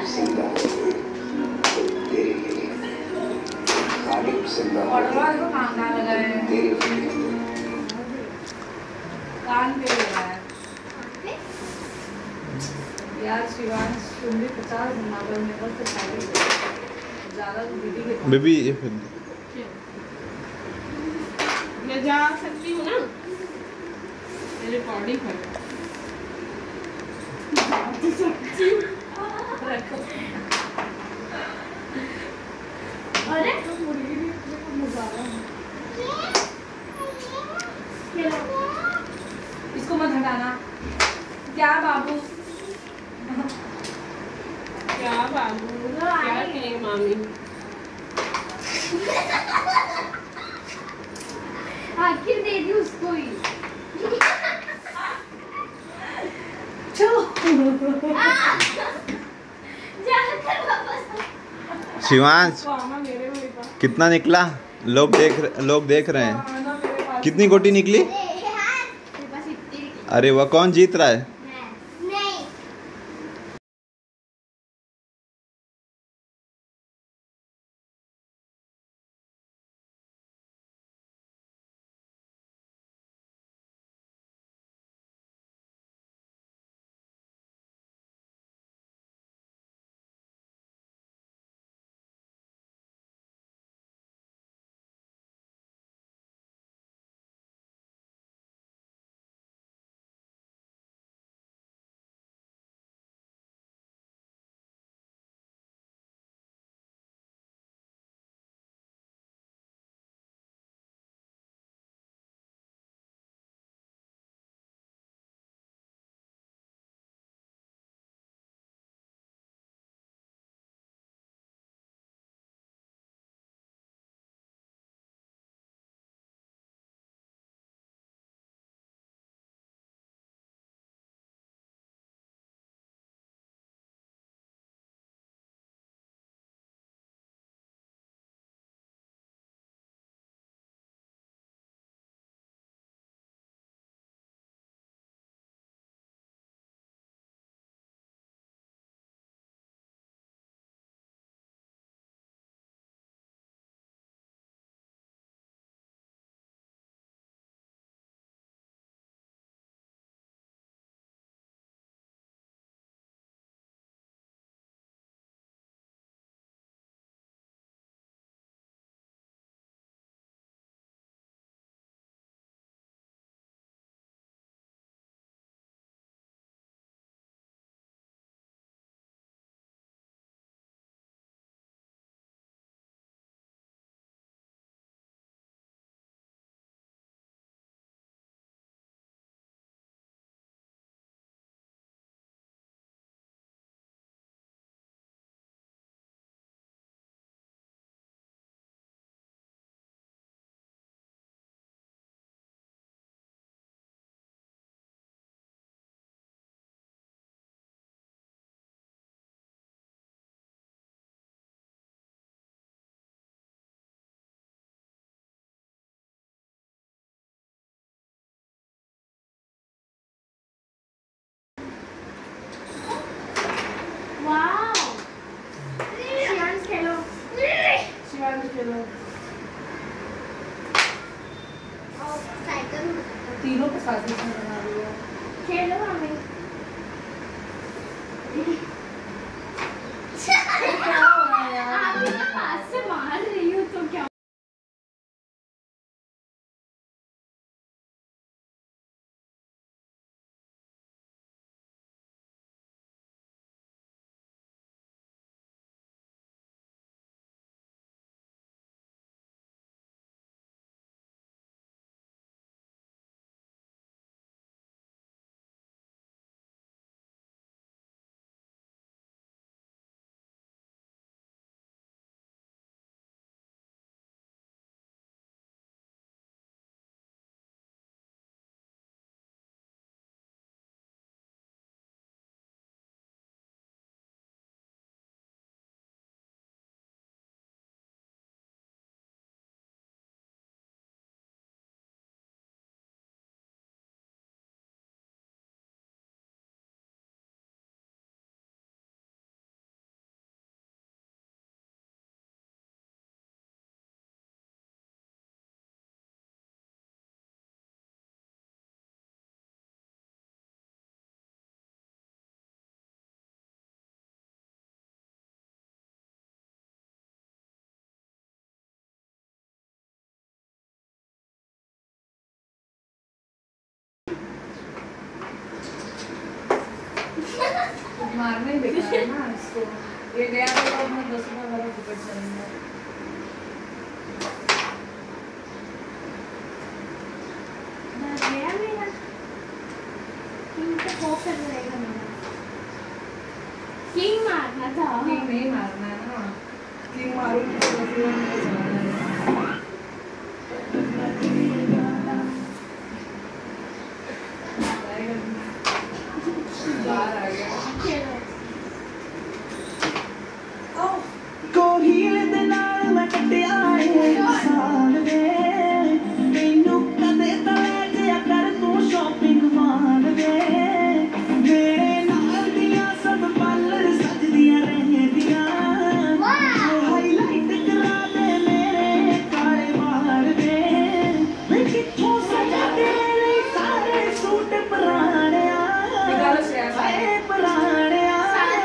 जिंदा तेरे लिए खालिद जिंदा तेरे लिए कान पे लगा है यार। शिवांश तुम भी 50 नंबर में बस ज़्यादा तो दीदी के बेबी ये फिर मैं जा सकती हूँ ना, रिकॉर्डिंग कर रखो। अरे इसको मत हटाना। क्या बाबू? क्या बाबू क्या कहे मामी? आखिर दे दी उसको ही। शिवांश मामा मेरे में था। कितना निकला? लोग देख रहे हैं। कितनी गोटी निकली? अरे वह कौन जीत रहा है? तीनों को साथ में बना दिया। खेलो हमें। आप हाथ से मार रही हो तो क्या? मारना ही बेकार है ना इसको। ये गया तो अपना 10 रुपये वाला टिकट चलेंगे। गया मेरा किंग तो हो कर रहेगा मेरा। किंग मारना था। किंग नहीं मारना है ना, किंग मारूंगी तो फिर हमको जाना है। बाहर आ गया। खेलो। कोहिल दे नाल मैं कटिया साल वे मैनू कदे तां ले जाया कर तू शॉपिंग माल वे मेरे नाल दियां सब पार्लर सजदियां रहदियां हाईलाइट करा दे मेरे काले बाल वे मैं किथों सजा दे सारे सूट पराणिया निकालो श्रेया से। पराणिया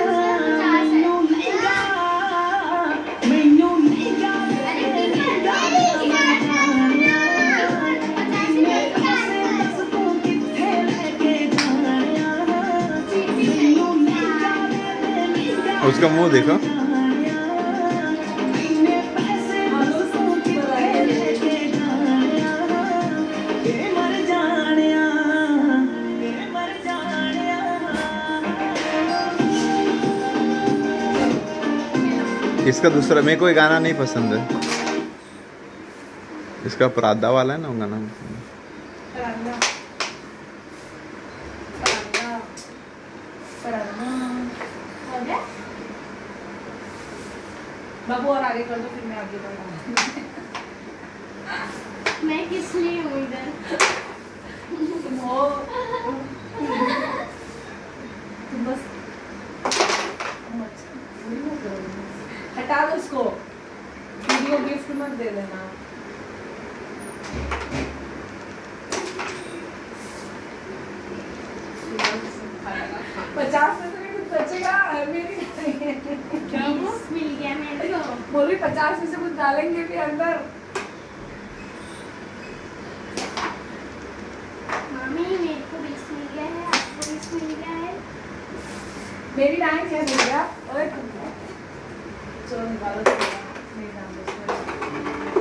उसका मुंह देखो। इसका दूसरा मेरे को ये गाना नहीं पसंद है। इसका परादा वाला है ना वो गाना। परांदा परांदा परांदा। हो गया? बाबू और आगे कर दो फिर मैं आगे बढ़ाऊँ। मैं किस लिए हूँ इधर? तुम हो, तुम बस हटा दो इसको, वीडियो गिफ्ट मत दे देना। 50 में तो नहीं कुछ बचेगा मेरी। क्या मिल गया मेरे को? बोली 50 में से कुछ डालेंगे भी अंदर। मामी मेरे को 20 मिल गया है, आपको 20 मिल गया है। मेरी डाइन क्या मिल गया? ओए चलो निकालो। मेरी डाइन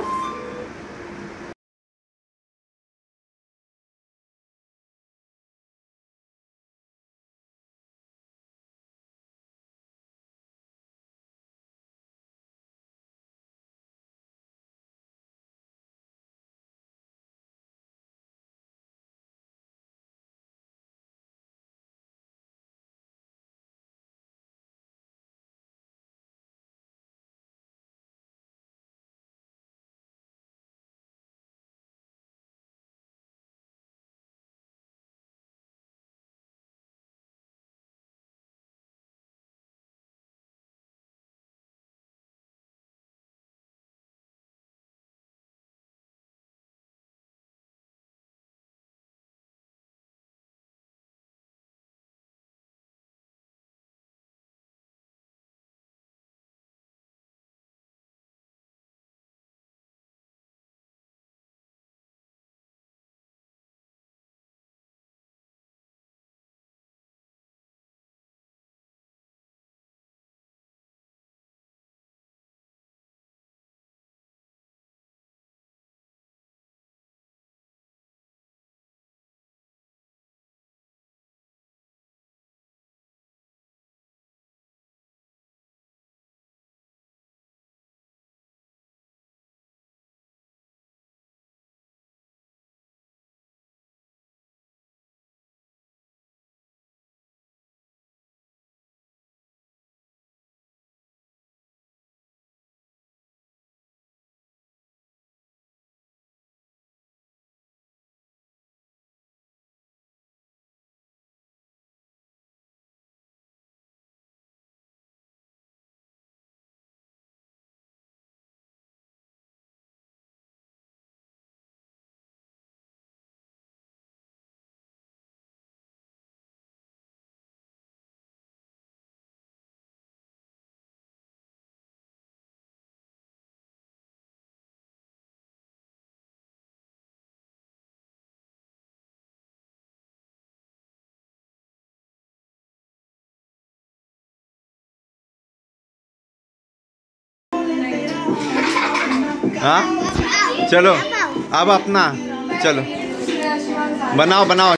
हाँ चलो अब अपना चलो बनाओ बनाओ।